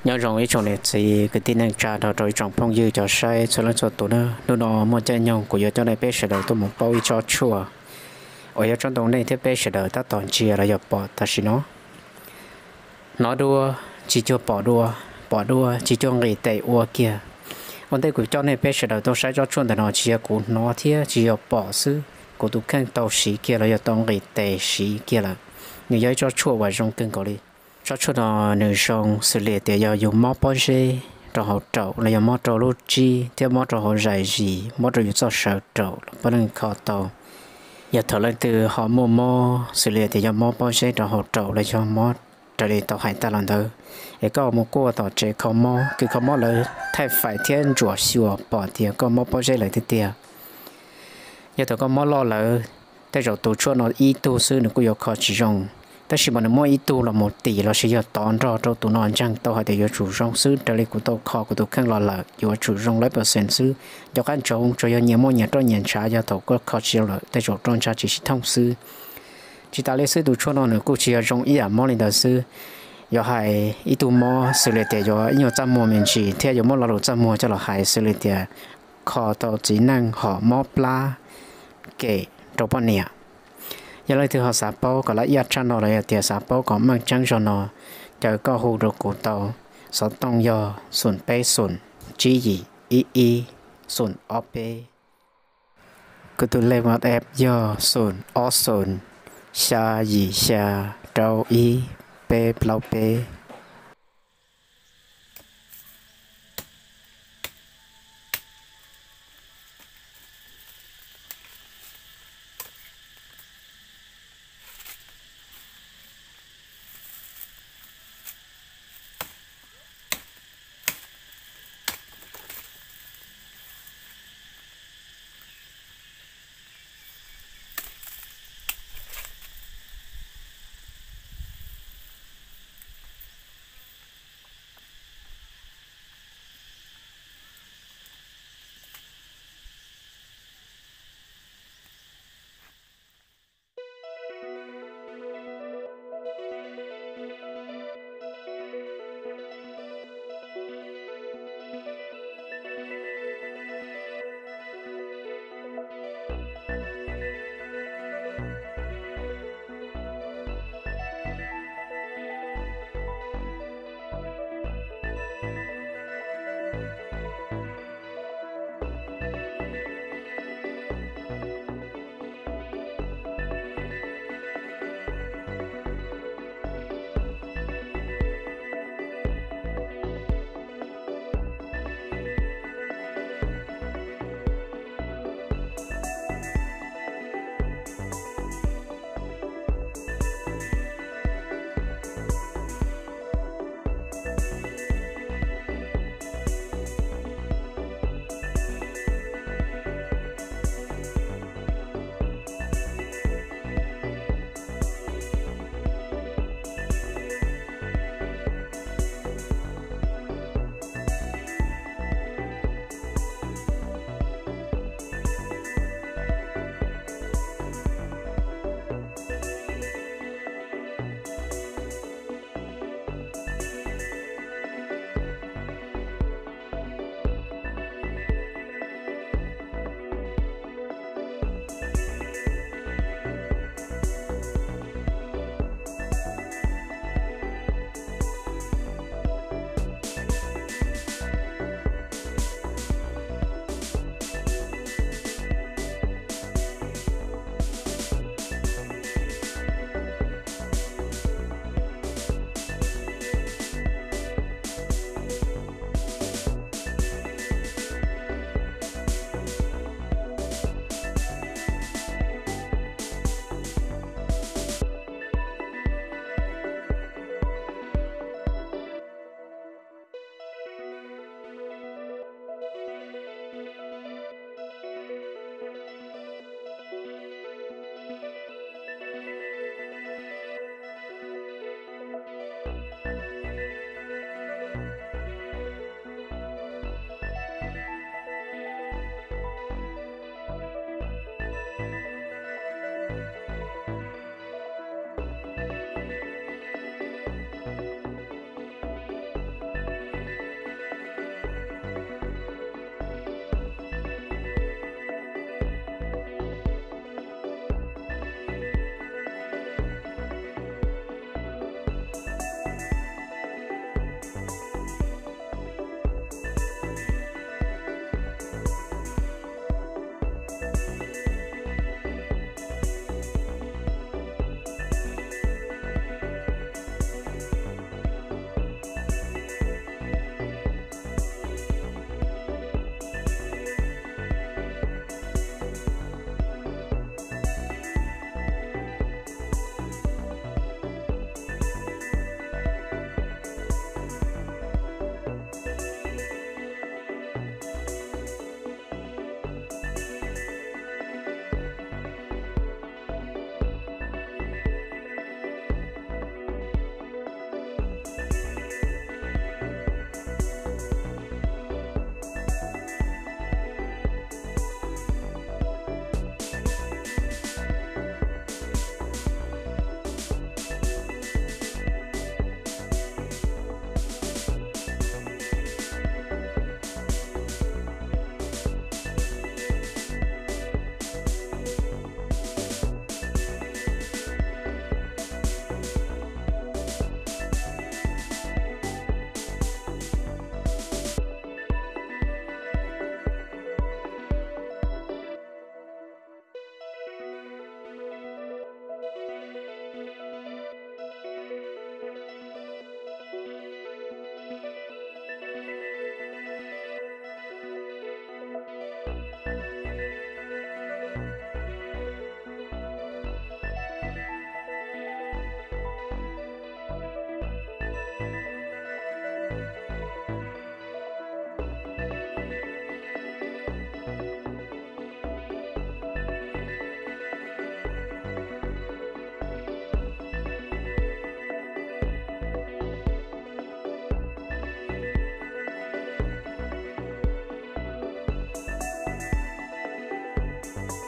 nhớ rằng ấy trong này thì cái tin năng trả đó rồi trong phong dư cho sai cho nó cho tụi nó nó một chân nhau của giờ cho này bé sẽ đầu tôi một bao cho chua ở giờ trong đồng này thì bé sẽ đầu ta toàn chia là giờ bỏ ta chỉ nó đua chỉ cho bỏ đua chỉ cho người tệ ua kia còn đây của cho này bé sẽ đầu tôi sai cho chuồn để nó chia của nó thì chỉ có bỏ sư của tụi khang tàu xí kia là giờ toàn người tệ xí kia là như vậy cho chua vào trong cơn có đi cho chút nó nữ song xử lý để giờ dùng mót bao giờ cho họ trâu là dùng mót trâu lúc chi theo mót trâu họ dạy gì mót trâu cho sợ trâu bắt đầu khó tàu giờ thở lên từ họ mua xử lý để dùng mót bao giờ cho họ trâu là cho mót trở đi tàu hải ta lần thứ để có một cô tàu chế không mót cứ không mót là thay phải thiên chúa siêu bỏ tiền có mót bao giờ lại thế tiền giờ tàu có mót lo là tại rồi tụ cho nó ít tu sư nó cũng có khó chỉ dùngแต่สิมันไม่อีตัวละหมดตีเราเสียตอนเราตัวนอนจังตัวให้แต่ยจู่รองซื้อแต่เลยกูตัวคอกูตัวข้างหล่อละอยู่จู่รอง100%ซื้อยกการจงจะยังมั่วเนี่ยตัวเงินช้ายาตัวก็ขอเชียวเลยแต่จู่ตอนช้า只是通ซื้อจิตาเลซื้อตัวชั่วนั้นกูเชียร์จงอีอ่ะมั่วนี่ตัวซื้อยกให้อีตัวมั่วซื้อเลยแต่ยกอีจำมั่วมันจีเที่ยมั่วเราจำมั่วจะเราให้ซื้อเลยแต่ขอตัวจีนั่งห่อมั่วปลาเกะตัวปนเนี่ยgiờ lại từ họ sạp bao còn lại yết chăn nó lại tiền sạp bao còn mang trắng cho nó chờ có hồ đồ cổ tàu sáu tông yo sùn bê sùn chỉ gì y sùn o bê cứ tụi lên mặt ép yo sùn o sùn xa gì xa trâu y bê bao bê Bye.